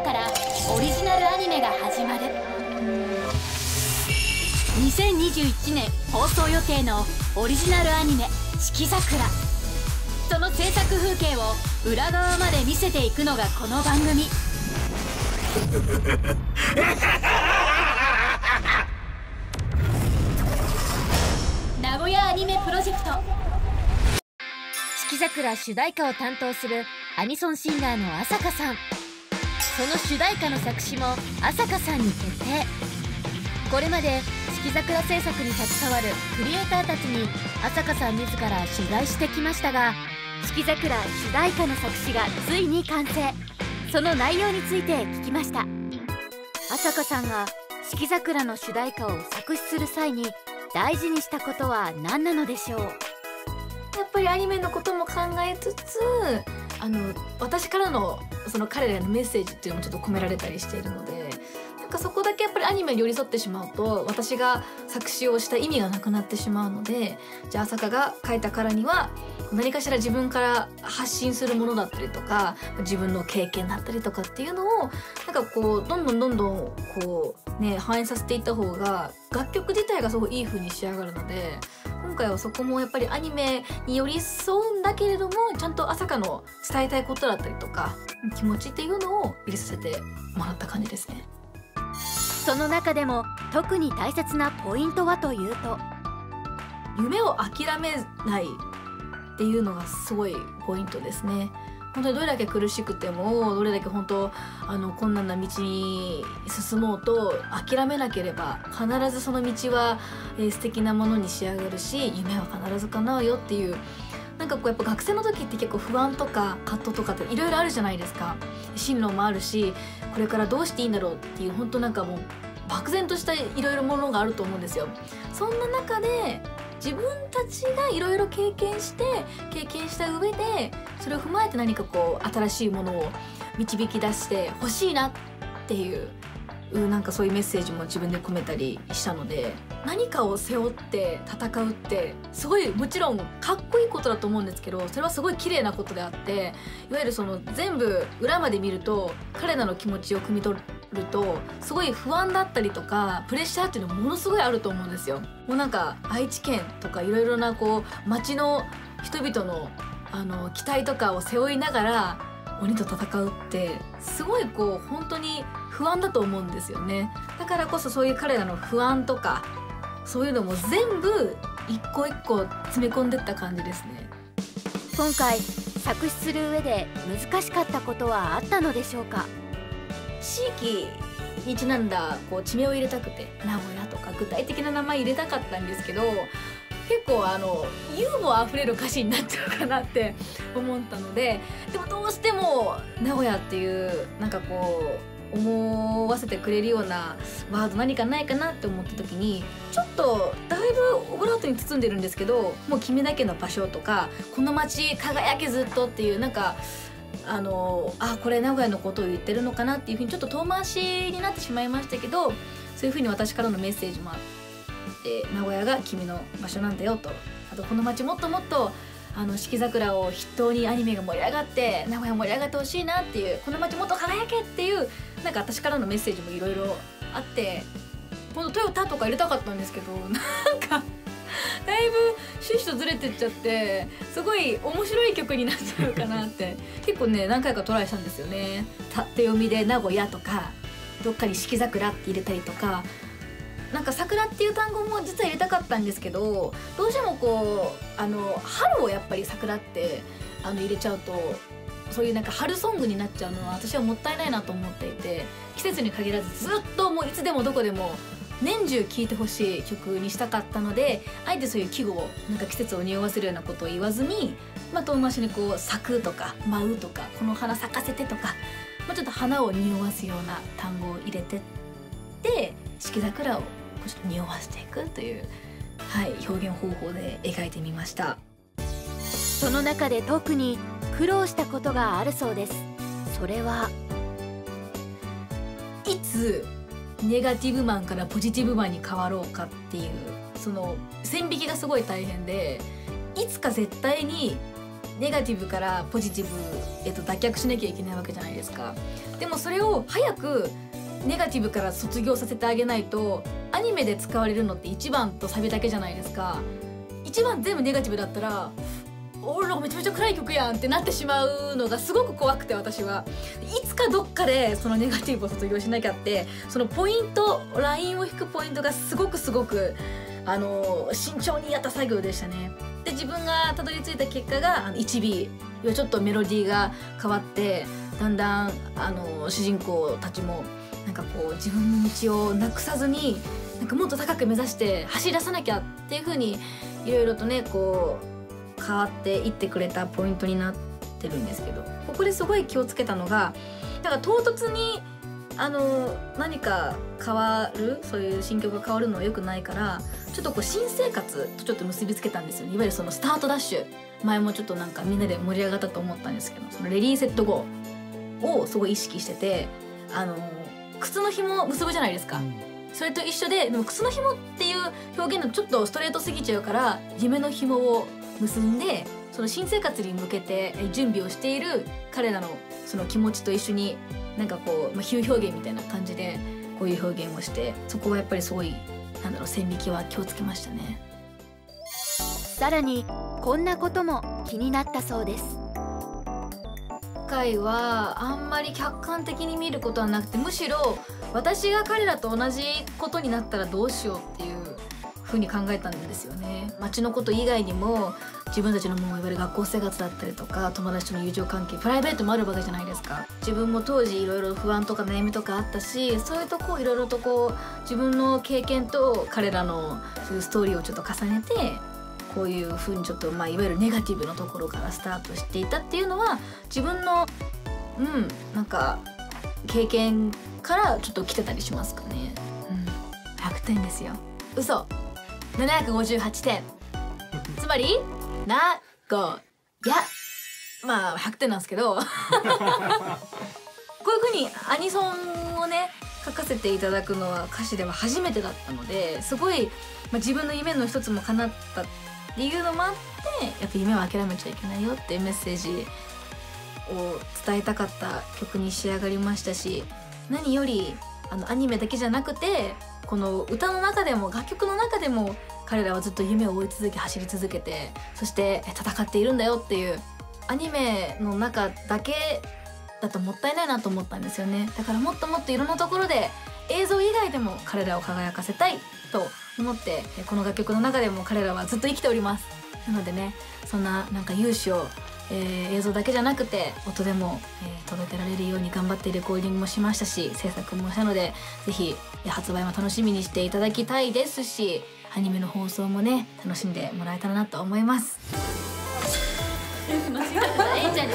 今からオリジナルアニメが始まる。2021年放送予定のオリジナルアニメ「四季桜」。その制作風景を裏側まで見せていくのがこの番組。名古屋アニメプロジェクト。四季桜主題歌を担当するアニソンシンガーの朝香さん。その主題歌の作詞も朝香さんに決定。これまで四季桜制作に携わるクリエイターたちに朝香さん自ら取材してきましたが、四季桜主題歌の作詞がついに完成。その内容について聞きました。朝香さんが四季桜の主題歌を作詞する際に大事にしたことは何なのでしょう。 やっぱりアニメのことも考えつつ、私からのその彼らへのメッセージっていうのもちょっと込められたりしているので、なんかそこだけやっぱりアニメに寄り添ってしまうと私が作詞をした意味がなくなってしまうので、じゃあ朝香が書いたからには何かしら自分から発信するものだったりとか、自分の経験だったりとかっていうのをなんかこうどんどんこうね反映させていった方が楽曲自体がすごいいい風に仕上がるので、今回はそこもやっぱりアニメに寄り添うんだけれどもちゃんと朝香の伝えたいことだったりとか気持ちっていうのを入れさせてもらった感じですね。 その中でも特に大切なポイントはというと、 夢を諦めないっていうのがすごいポイントですね。本当にどれだけ苦しくてもどれだけ本当困難な道に進もうと諦めなければ必ずその道は、素敵なものに仕上がるし夢は必ず叶うよっていう、なんかこうやっぱ学生の時って結構不安とか葛藤とかっていろいろあるじゃないですか。進路もあるしこれからどうしていいんだろうっていう本当なんかもう漠然としたいろいろものがあると思うんですよ。そんな中で自分たちがいろいろ経験した上でそれを踏まえて何かこう新しいものを導き出してほしいなっていうなんかそういうメッセージも自分で込めたりしたので、何かを背負って戦うってすごいもちろんかっこいいことだと思うんですけど、それはすごい綺麗なことであって、いわゆるその全部裏まで見ると彼らの気持ちを汲み取るとすごい不安だったりとかプレッシャーっていうのものすごいあると思うんですよ。もうなんか愛知県とかいろいろなこう町の人々の期待とかを背負いながら鬼と戦うってすごいこう本当に不安だと思うんですよね。だからこそそういう彼らの不安とかそういうのも全部一個一個詰め込んでった感じですね。 今回作詞する上で難しかったことはあったのでしょうか。 地域にちなんだこう地名を入れたくて名古屋とか具体的な名前入れたかったんですけど、結構ユーモアあふれる歌詞になっちゃうかなって思ったので、でもどうしても名古屋っていうなんかこう思わせてくれるようなワード何かないかなって思った時に、ちょっとだいぶオブラートに包んでるんですけど、もう君だけの場所とかこの街輝けずっとっていうなんかこれ名古屋のことを言ってるのかなっていうふうにちょっと遠回しになってしまいましたけど、そういうふうに私からのメッセージもあって、名古屋が君の場所なんだよと、あとこの街もっともっと四季桜を筆頭にアニメが盛り上がって名古屋盛り上がってほしいなっていう、この街もっと輝けっていうなんか私からのメッセージもいろいろあって、ほんとトヨタとか入れたかったんですけどなんかだいぶ趣旨とずれてっちゃってすごい面白い曲になっちゃうかなって結構ね何回かトライしたんですよね。縦読みで名古屋とかどっかに四季桜って入れたりとか、なんか桜っていう単語も実は入れたかったんですけど、どうしてもこう春をやっぱり桜って入れちゃうとそういうなんか春ソングになっちゃうのは私はもったいないなと思っていて、季節に限らずずっともういつでもどこでも年中聴いてほしい曲にしたかったので、あえてそういう季語をなんか季節を匂わせるようなことを言わずに、遠回しにこう咲くとか舞うとかこの花咲かせてとか、ちょっと花を匂わすような単語を入れてって四季桜をちょっと匂わせていくという、表現方法で描いてみました。 その中で特に苦労したことがあるそうです。それはいつネガティブマンからポジティブマンに変わろうかっていうその線引きがすごい大変で、いつか絶対にネガティブからポジティブへと脱却しなきゃいけないわけじゃないですか。でもそれを早くネガティブから卒業させてあげないと、アニメで使われるのって1番とサビだけじゃないですか。1番全部ネガティブだったら俺らめちゃめちゃ暗い曲やんってなってしまうのがすごく怖くて、私はいつかどっかでそのネガティブを卒業しなきゃって、そのポイント、ラインを引くポイントがすごく慎重にやった作業でしたね。で自分がたどり着いた結果が1B、ちょっとメロディーが変わって、だんだん主人公たちもなんかこう自分の道をなくさずに、なんかもっと高く目指して走り出さなきゃっていう風にいろいろとねこう変わっていってくれたポイントになってるんですけど、ここですごい気をつけたのが、だから唐突に何か変わる、そういう心境が変わるのは良くないから、ちょっとこう新生活とちょっと結びつけたんですよ。いわゆるそのスタートダッシュ、前もちょっとなんかみんなで盛り上がったと思ったんですけど、そのレディーセットゴーをすごい意識してて、靴の紐結ぶじゃないですか。それと一緒で、でも靴の紐っていう表現のちょっとストレートすぎちゃうから、夢の紐を結んで、その新生活に向けて準備をしている彼らのその気持ちと一緒になんかこう、比喩表現みたいな感じでこういう表現をして、そこはやっぱりすごい線引きは気をつけましたね。 さらにこんなことも気になったそうです。 今回はあんまり客観的に見ることはなくて、むしろ私が彼らと同じことになったらどうしようっていう風に考えたんですよね。街のこと以外にも自分たちのもういわゆる学校生活だったりとか、友達との友情関係、プライベートもあるわけじゃないですか。自分も当時いろいろ不安とか悩みとかあったし、そういうとこいろいろとこう自分の経験と彼らのそういうストーリーをちょっと重ねて、こういう風にちょっといわゆるネガティブのところからスタートしていたっていうのは、自分のなんか経験からちょっと来てたりしますかね。100点ですよ。嘘758点つまり名古屋、100点なんですけどこういう風にアニソンをね書かせていただくのは歌詞では初めてだったので、すごい、自分の夢の一つも叶ったっていうのもあって、やっぱ夢を諦めちゃいけないよっていうメッセージを伝えたかった曲に仕上がりましたし、何よりアニメだけじゃなくて、この歌の中でも楽曲の中でも彼らはずっと夢を追い続け走り続けて、そして戦っているんだよっていう、アニメの中だけだともったいないなと思ったんですよね。だからもっともっといろんなところで映像以外でも彼らを輝かせたいと思って、この楽曲の中でも彼らはずっと生きております。なのでね、そんななんか勇姿を映像だけじゃなくて音でも、届けられるように頑張ってレコーディングもしましたし、制作もしたので、ぜひ発売も楽しみにしていただきたいですし、アニメの放送もね楽しんでもらえたらなと思います。 間違ってないんじゃない？